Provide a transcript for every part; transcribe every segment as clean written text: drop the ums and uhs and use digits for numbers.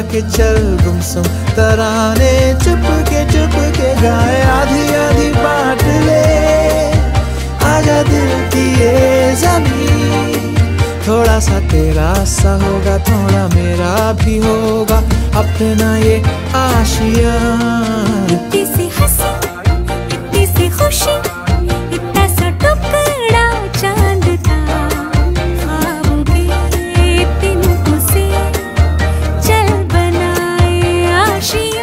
के चल गुमसुम तराने चुप के गाए, आधी आधी बांट ले आजा दिल की ये ज़मीन। थोड़ा सा तेरा सा होगा, थोड़ा मेरा भी होगा अपना ये आशिया। इतनी सी हंसी, इतनी सी खुशी, इतना सा टुकड़ा चांद का, ख्वाबों के तिनकों से चल बनाए आशिया।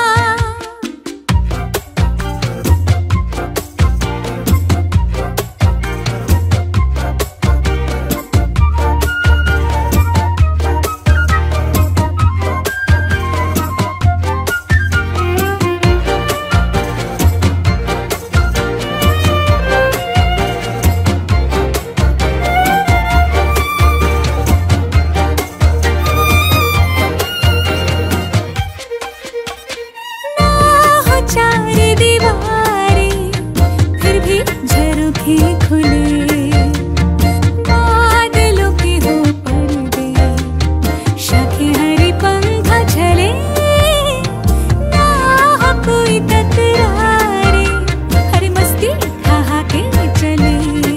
चार दीवारें फिर भी झरोखे खुले, बादलों के हो पर्दे, शाखे हरी पंखा झले, ना हो कोई तकरारे, हर मस्ती खा के चले।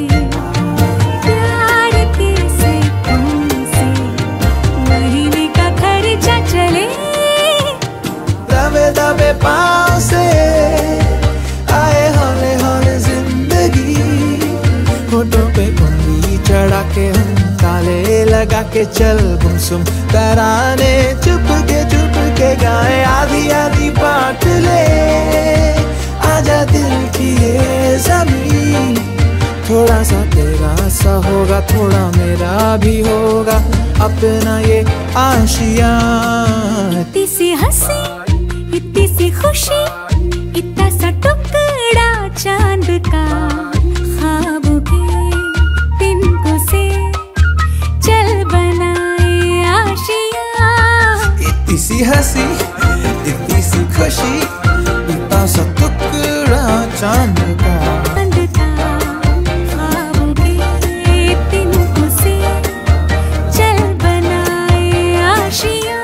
प्यार के सैकों से महीने का खर्चा चले, दबे दबे पाँव से आए हौले हौले जिंदगी, होठों पे कुंडी चढ़ा के हम ताले लगा के चल गुमसुम तराने चुप के गाए, आधी आधी बांट ले आजा दिल की ये ज़मीन। थोड़ा सा तेरा सा होगा, थोड़ा मेरा भी होगा अपना ये आशिया। इतनी सी हंसी, इतनी सी खुशी, इतना सा टुकड़ा चांद का, ख्वाबों के तिनकों से चल बनाए आशिया। इतनी सी हंसी, इतनी सी खुशी, इतना सा टुकड़ा चांद का, चांद का, ख्वाबों के तिनकों से चल बनाए आशिया।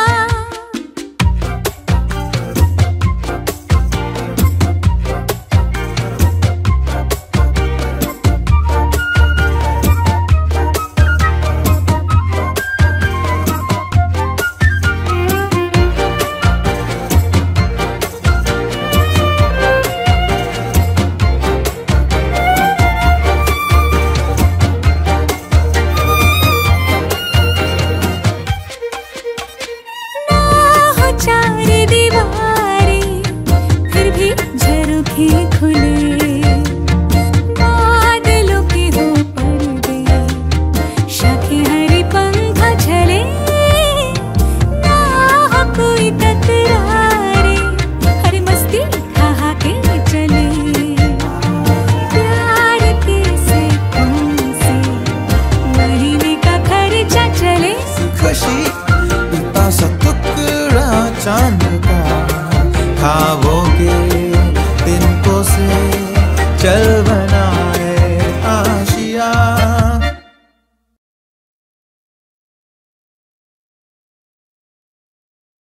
चार दीवारें फिर भी झरोखे खुले, बादलों के हो पर्दे, शाखे हरी पंखा झले, ना हो कोई तकरारे, हर मस्ती खा के चले। प्यार के सैकों से महीने का खर्चा चले, खुशी इतना सा टुकड़ा चांद का, ख्वाबों